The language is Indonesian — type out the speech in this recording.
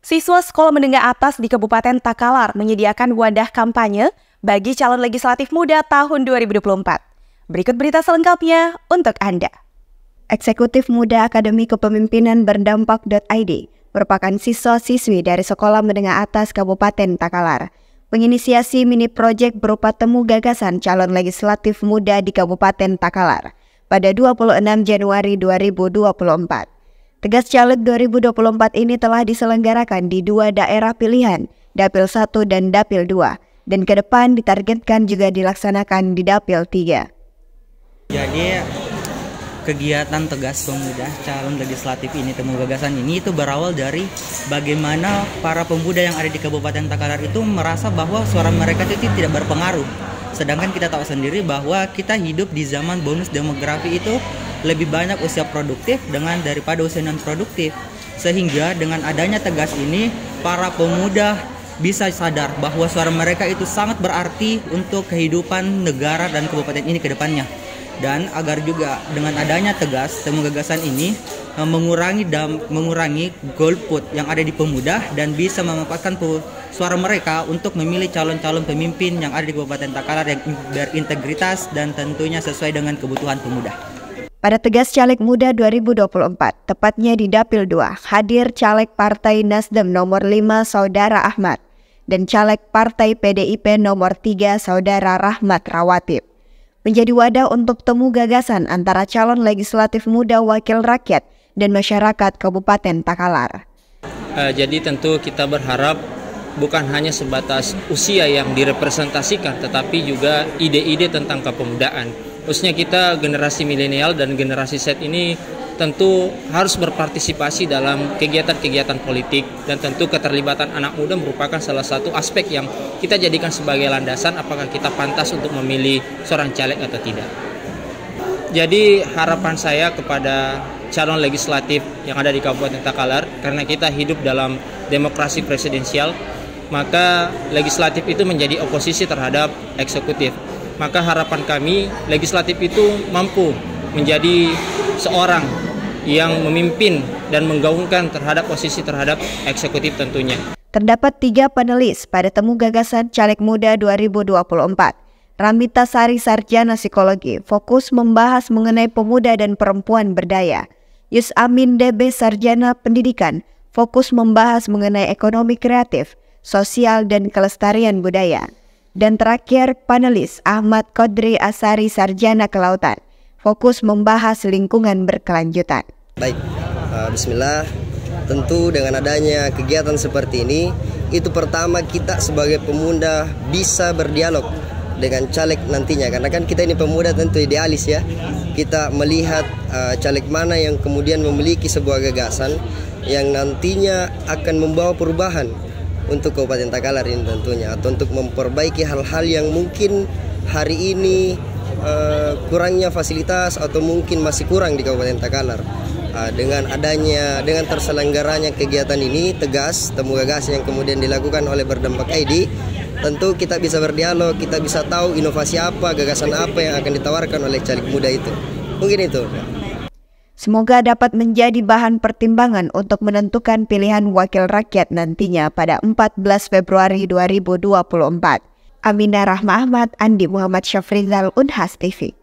Siswa sekolah menengah atas di Kabupaten Takalar menyediakan wadah kampanye bagi calon legislatif muda tahun 2024. Berikut berita selengkapnya untuk Anda. Eksekutif Muda Akademi Kepemimpinan Berdampak.id merupakan siswa-siswi dari Sekolah Menengah Atas Kabupaten Takalar. Menginisiasi mini project berupa temu gagasan calon legislatif muda di Kabupaten Takalar pada 26 Januari 2024. Tegas Caleg 2024 ini telah diselenggarakan di 2 daerah pilihan, Dapil 1 dan Dapil 2, dan ke depan ditargetkan juga dilaksanakan di Dapil 3. Jadi kegiatan Tegas Pemuda calon legislatif ini, temu gagasan ini itu berawal dari bagaimana para pemuda yang ada di Kabupaten Takalar itu merasa bahwa suara mereka itu tidak berpengaruh. Sedangkan kita tahu sendiri bahwa kita hidup di zaman bonus demografi itu lebih banyak usia produktif daripada usia non produktif. Sehingga dengan adanya Tegas ini, para pemuda bisa sadar bahwa suara mereka itu sangat berarti untuk kehidupan negara dan kabupaten ini ke depannya. Dan agar juga dengan adanya Tegas, temu gagasan ini mengurangi golput yang ada di pemuda dan bisa memanfaatkan suara mereka untuk memilih calon-calon pemimpin yang ada di Kabupaten Takalar yang berintegritas dan tentunya sesuai dengan kebutuhan pemuda. Pada Tegas Caleg Muda 2024, tepatnya di Dapil 2, hadir Caleg Partai Nasdem nomor 5 Saudara Ahmad dan Caleg Partai PDIP nomor 3 Saudara Rahmat Rawatib. Menjadi wadah untuk temu gagasan antara calon legislatif muda wakil rakyat dan masyarakat Kabupaten Takalar. Jadi tentu kita berharap bukan hanya sebatas usia yang direpresentasikan, tetapi juga ide-ide tentang kepemudaan. Khususnya kita generasi milenial dan generasi Z ini tentu harus berpartisipasi dalam kegiatan-kegiatan politik, dan tentu keterlibatan anak muda merupakan salah satu aspek yang kita jadikan sebagai landasan apakah kita pantas untuk memilih seorang caleg atau tidak. Jadi harapan saya kepada calon legislatif yang ada di Kabupaten Takalar, karena kita hidup dalam demokrasi presidensial, maka legislatif itu menjadi oposisi terhadap eksekutif. Maka harapan kami legislatif itu mampu menjadi seorang yang memimpin dan menggaungkan terhadap posisi terhadap eksekutif tentunya. Terdapat 3 panelis pada temu gagasan Caleg Muda 2024. Ramita Sari Sarjana Psikologi fokus membahas mengenai pemuda dan perempuan berdaya. Yus Amin DB Sarjana Pendidikan fokus membahas mengenai ekonomi kreatif, sosial dan kelestarian budaya. Dan terakhir panelis Ahmad Kodri Asari Sarjana Kelautan fokus membahas lingkungan berkelanjutan. Baik, bismillah. Tentu dengan adanya kegiatan seperti ini, itu pertama kita sebagai pemuda bisa berdialog dengan caleg nantinya, karena kan kita ini pemuda tentu idealis ya. Kita melihat caleg mana yang kemudian memiliki sebuah gagasan yang nantinya akan membawa perubahan untuk Kabupaten Takalar ini tentunya, atau untuk memperbaiki hal-hal yang mungkin hari ini kurangnya fasilitas atau mungkin masih kurang di Kabupaten Takalar. Dengan terselenggaranya kegiatan ini, Tegas, temu gagasan yang kemudian dilakukan oleh Berdampak.id, tentu kita bisa berdialog, kita bisa tahu inovasi apa, gagasan apa yang akan ditawarkan oleh caleg muda itu. Mungkin itu. Semoga dapat menjadi bahan pertimbangan untuk menentukan pilihan wakil rakyat nantinya pada 14 Februari 2024. Aminah Rahma Ahmad, Andi Muhammad Syafrizal, Unhas TV.